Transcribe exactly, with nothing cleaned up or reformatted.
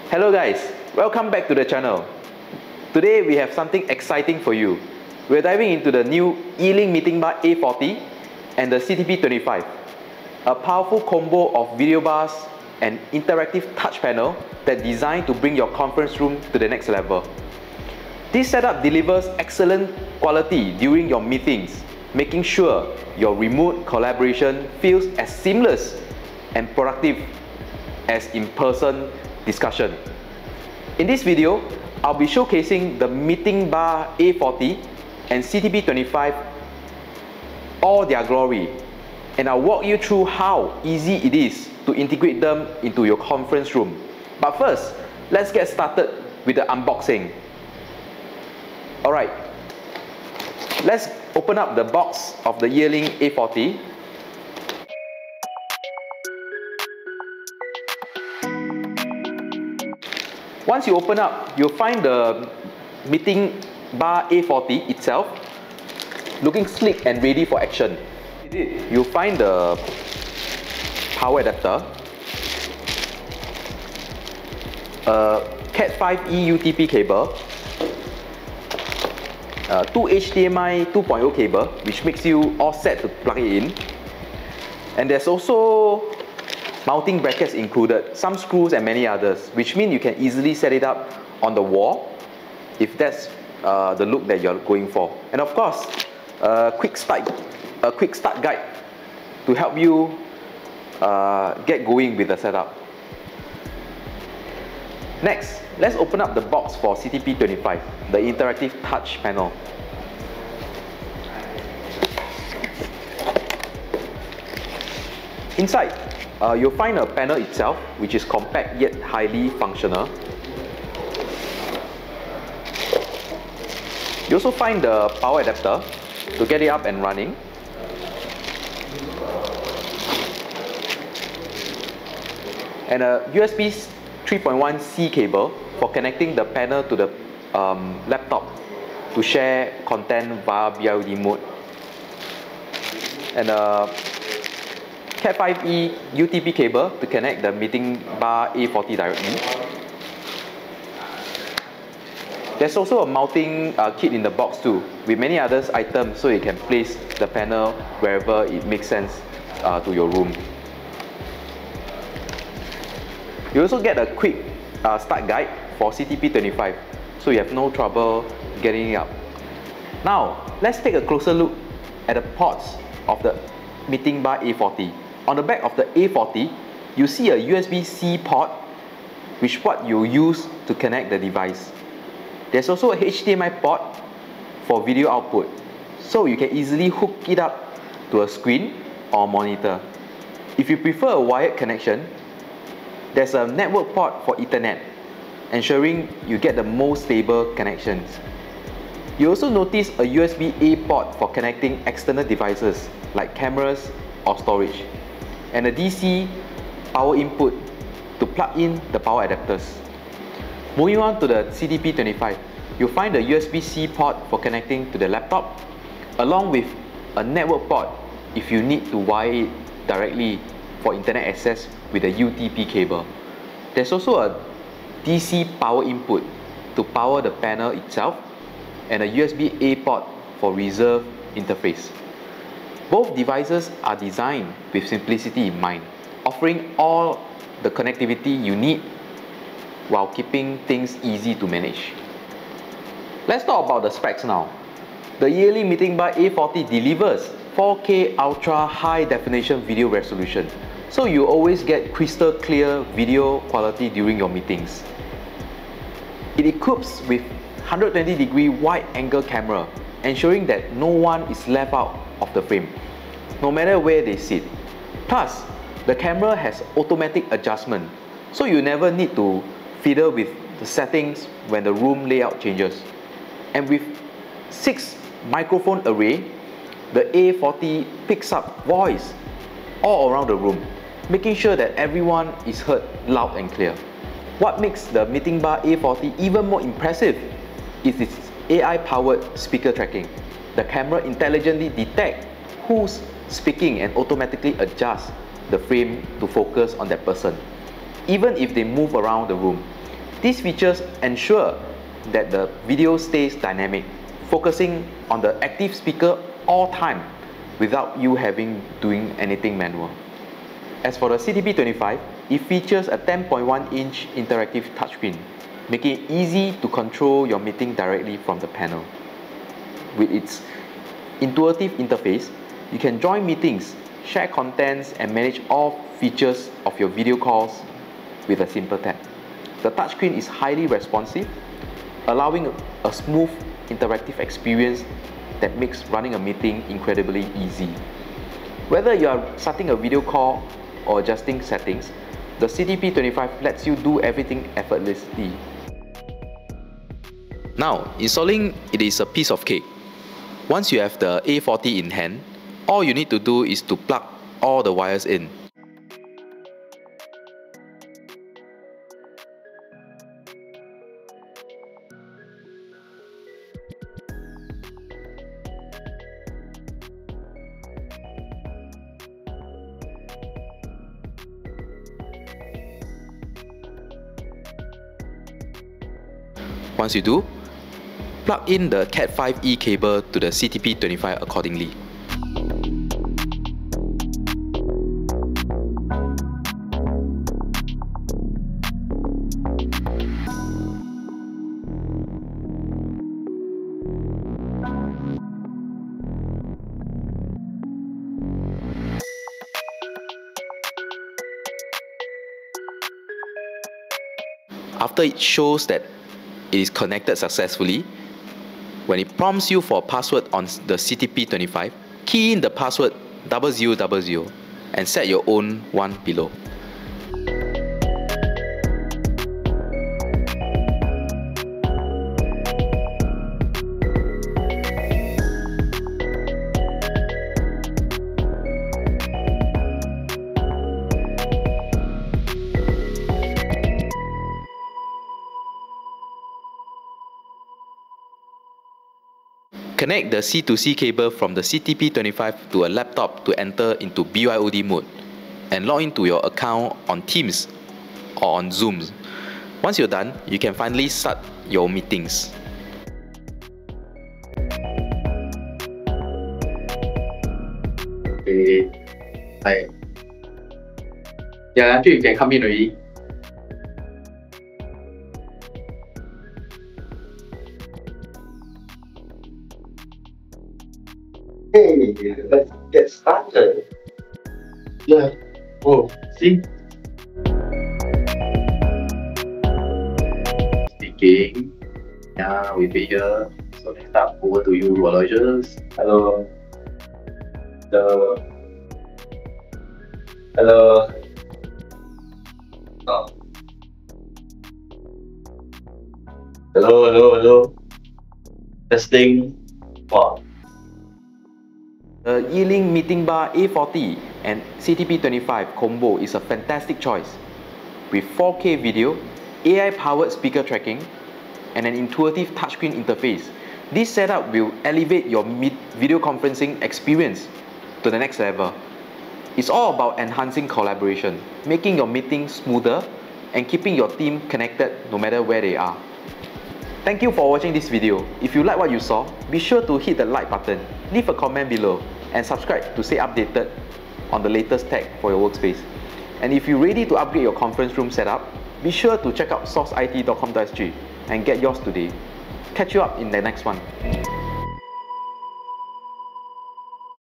Hello guys, welcome back to the channel. Today we have something exciting for you. We're diving into the new Yealink Meeting Bar A forty and the C T P twenty-five, a powerful combo of video bars and interactive touch panel that designed to bring your conference room to the next level. This setup delivers excellent quality during your meetings, making sure your remote collaboration feels as seamless and productive as in-person discussion. In this video, I'll be showcasing the Meeting Bar A forty and C T P twenty-five, all their glory, and I'll walk you through how easy it is to integrate them into your conference room. But first, let's get started with the unboxing. Alright, let's open up the box of the Yealink A forty. Once you open up, you'll find the Meeting Bar A forty itself looking sleek and ready for action. You'll find the power adapter, a Cat five E U T P cable, uh, two H D M I two point oh cable, which makes you all set to plug it in. And there's also mounting brackets included, some screws and many others, which mean you can easily set it up on the wall if that's uh, the look that you're going for. And of course, a quick start, a quick start guide to help you uh, get going with the setup. Next, let's open up the box for C T P twenty-five, the interactive touch panel. Inside, uh, you'll find a panel itself, which is compact yet highly functional. You also find the power adapter to get it up and running. And a U S B three point one C cable for connecting the panel to the um, laptop to share content via B I O D mode. And a Cat five E U T P cable to connect the Meeting Bar A forty directly. There's also a mounting uh, kit in the box too, with many other items so you can place the panel wherever it makes sense uh, to your room. You also get a quick uh, start guide for C T P twenty-five, so you have no trouble getting it up. Now, let's take a closer look at the ports of the Meeting Bar A forty. On the back of the A forty, you see a U S B C port, which what you use to connect the device. There's also a H D M I port for video output, so you can easily hook it up to a screen or monitor. If you prefer a wired connection, there's a network port for Ethernet, ensuring you get the most stable connections. You also notice a U S B A port for connecting external devices like cameras or storage, and a D C power input to plug in the power adapters. Moving on to the C T P twenty-five, you'll find a U S B C port for connecting to the laptop, along with a network port if you need to wire it directly for internet access with a U T P cable. There's also a D C power input to power the panel itself, and a U S B A port for reserve interface. Both devices are designed with simplicity in mind, offering all the connectivity you need while keeping things easy to manage. Let's talk about the specs now. The Yealink Meeting Bar A forty delivers four K Ultra High Definition video resolution, so you always get crystal clear video quality during your meetings. It equips with one hundred twenty degree wide angle camera, ensuring that no one is left out of the frame, no matter where they sit. Plus, the camera has automatic adjustment, so you never need to fiddle with the settings when the room layout changes. And with six microphone array, the A forty picks up voice all around the room, making sure that everyone is heard loud and clear. What makes the Meeting Bar A forty even more impressive is its A I-powered speaker tracking. The camera intelligently detects who's speaking and automatically adjusts the frame to focus on that person, even if they move around the room. These features ensure that the video stays dynamic, focusing on the active speaker all time without you having doing anything manual. As for the C T P twenty-five, it features a ten point one inch interactive touchscreen, making it easy to control your meeting directly from the panel. With its intuitive interface, you can join meetings, share contents, and manage all features of your video calls with a simple tap. The touchscreen is highly responsive, allowing a smooth interactive experience that makes running a meeting incredibly easy. Whether you are starting a video call or adjusting settings, the C T P twenty-five lets you do everything effortlessly. Now, installing it is a piece of cake. Once you have the A forty in hand, all you need to do is to plug all the wires in. Once you do, plug in the Cat five E cable to the C T P twenty-five accordingly. After it shows that it is connected successfully, when it prompts you for a password on the C T P twenty-five, key in the password double zero double zero and set your own one below. Connect the C to C cable from the C T P twenty-five to a laptop to enter into B Y O D mode and log into your account on Teams or on Zoom. Once you're done, you can finally start your meetings. Okay. Hi. Yeah, actually you can come in already. Hey, let's get started. Yeah. Oh, see? Speaking. Yeah, we be here. So next up, over to you, Aloysius. Hello. Hello. Hello. Oh. Hello, hello, hello. Testing. Wow. The Yealink Meeting Bar A forty and C T P twenty-five combo is a fantastic choice. With four K video, A I-powered speaker tracking, and an intuitive touchscreen interface, this setup will elevate your video conferencing experience to the next level. It's all about enhancing collaboration, making your meetings smoother, and keeping your team connected no matter where they are. Thank you for watching this video. If you like what you saw, be sure to hit the like button, leave a comment below, and subscribe to stay updated on the latest tech for your workspace. And if you're ready to upgrade your conference room setup, be sure to check out source I T dot com dot S G and get yours today. Catch you up in the next one.